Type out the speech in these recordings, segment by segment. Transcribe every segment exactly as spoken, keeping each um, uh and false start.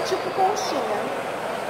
tipo conchinha.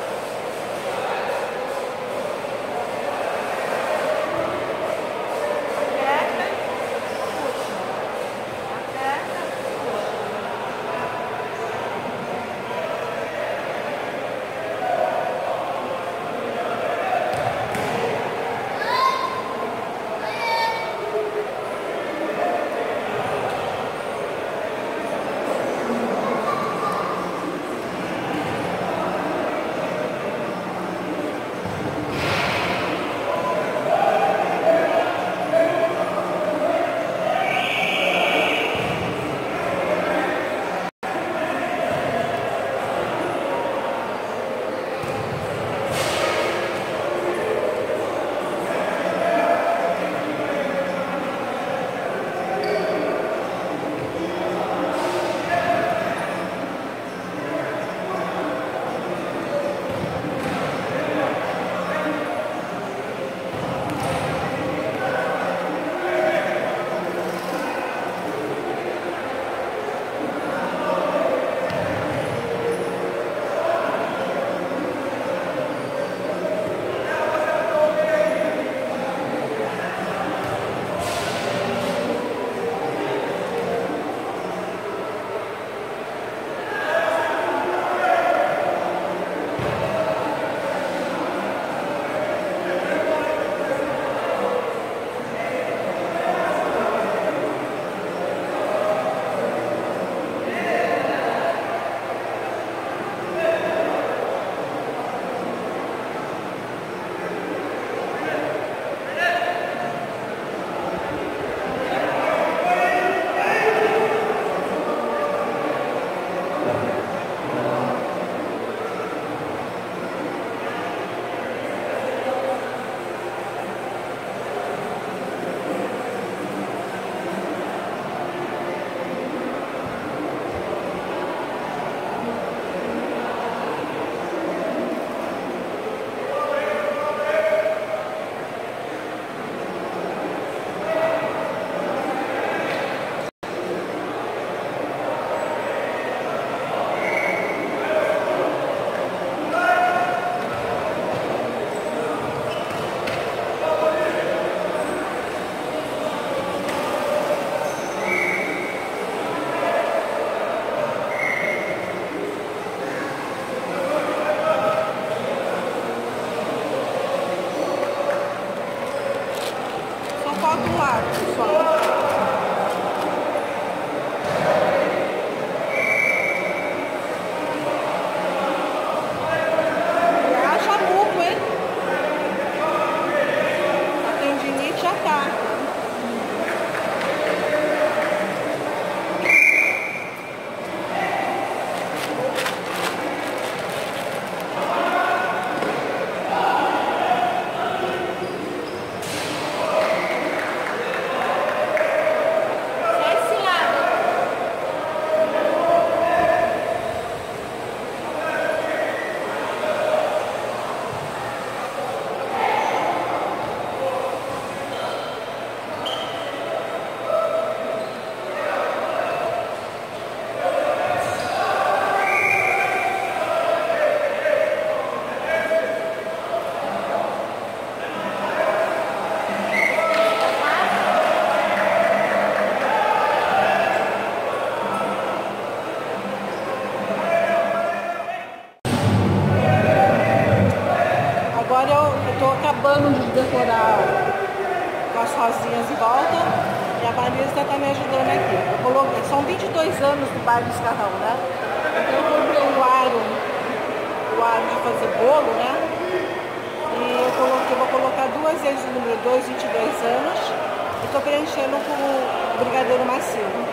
Falta um lado, pessoal. Acha muco, hein? A tendinite já tá. Agora eu estou acabando de decorar com as rosinhas em volta e a Marisa está me ajudando aqui. Eu coloquei, são vinte e dois anos do baile do Escarrão, né? Então eu comprei o aro, o aro de fazer bolo, né? E eu, coloquei, eu vou colocar duas vezes o número dois, vinte e dois anos, e estou preenchendo com o brigadeiro macio.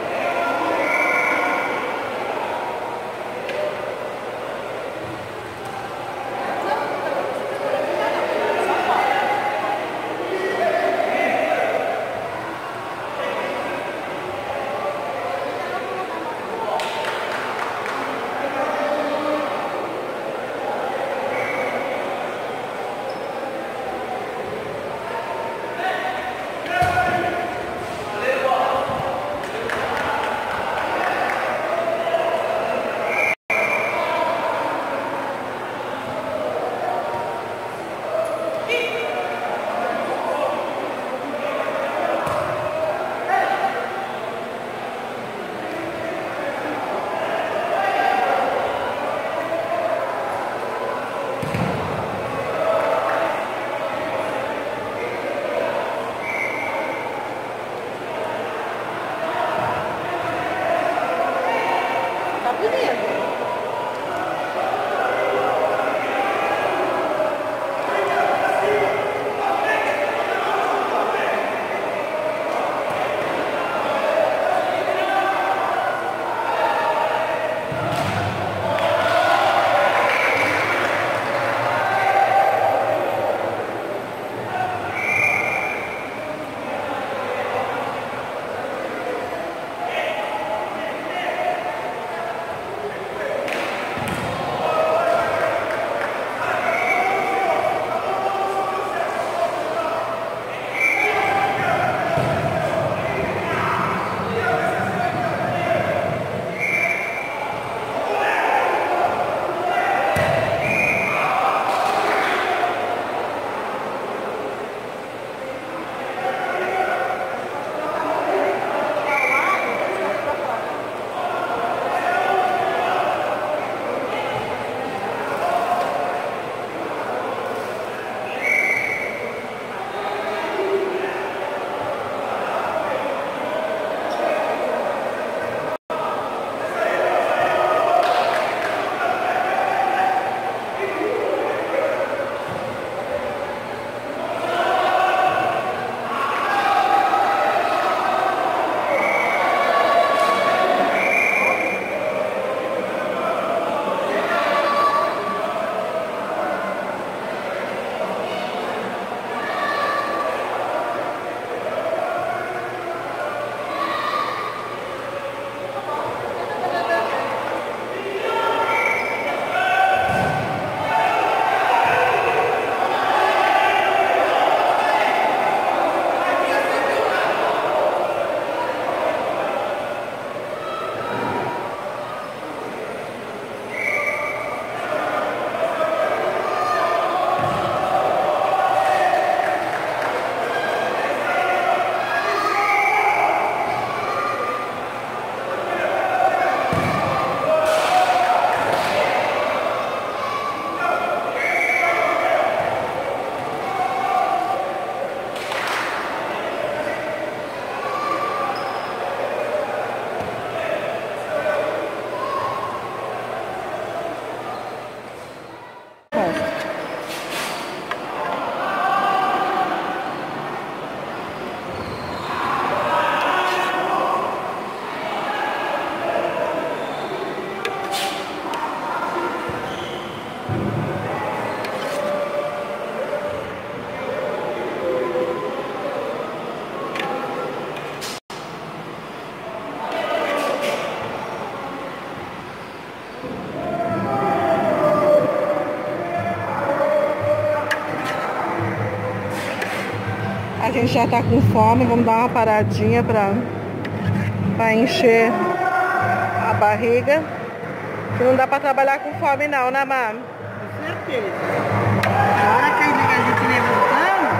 que a gente já tá com fome, vamos dar uma paradinha pra, pra encher a barriga. Que não dá pra trabalhar com fome não, né, Má? Com certeza. A hora que a gente levantamos,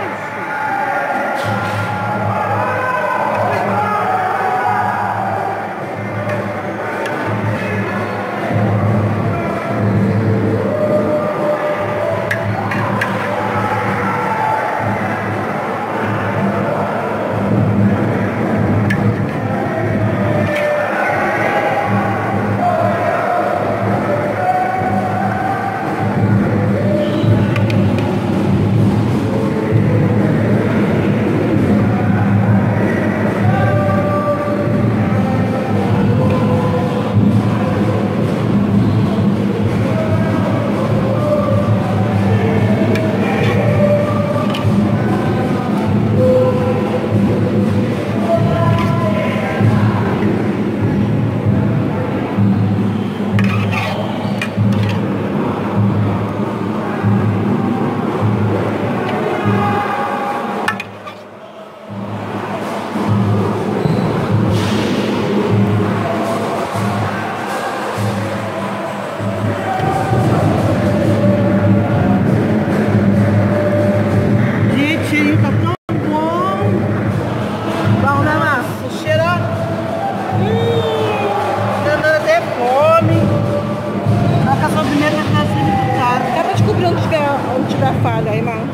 onde tiver falha aí, mano.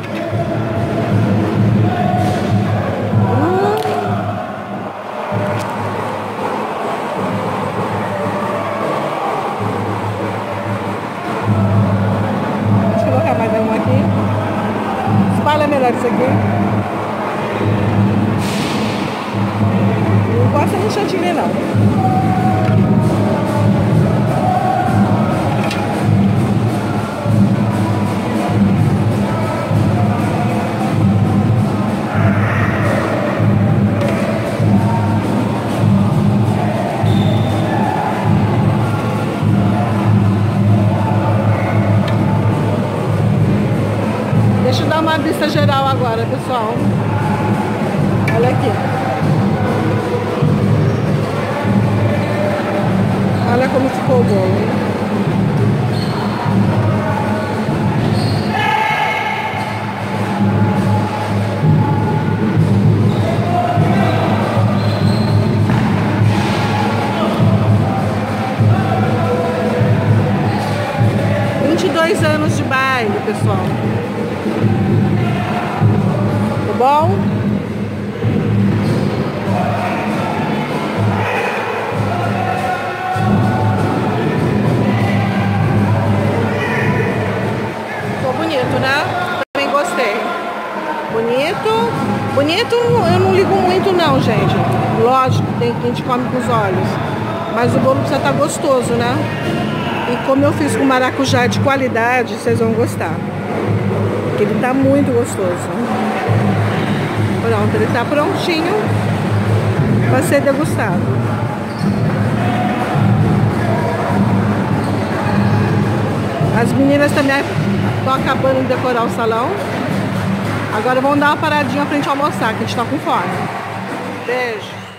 Hum. Deixa eu colocar mais uma aqui. Espalha melhor isso aqui. Não gosta de chantilly, não. Deixa eu dar uma vista geral agora, pessoal. Olha aqui. Olha como ficou o bolo. vinte e dois anos de baile, pessoal. Tá bom? Ficou bonito, né? Também gostei. Bonito. Bonito eu não ligo muito não, gente. Lógico, tem que a gente come com os olhos. Mas o bolo precisa estar gostoso, né? E como eu fiz com maracujá de qualidade, vocês vão gostar. Porque ele tá muito gostoso. Pronto, ele tá prontinho para ser degustado. As meninas também estão acabando de decorar o salão. Agora vamos dar uma paradinha pra gente almoçar, que a gente tá com fome. Beijo.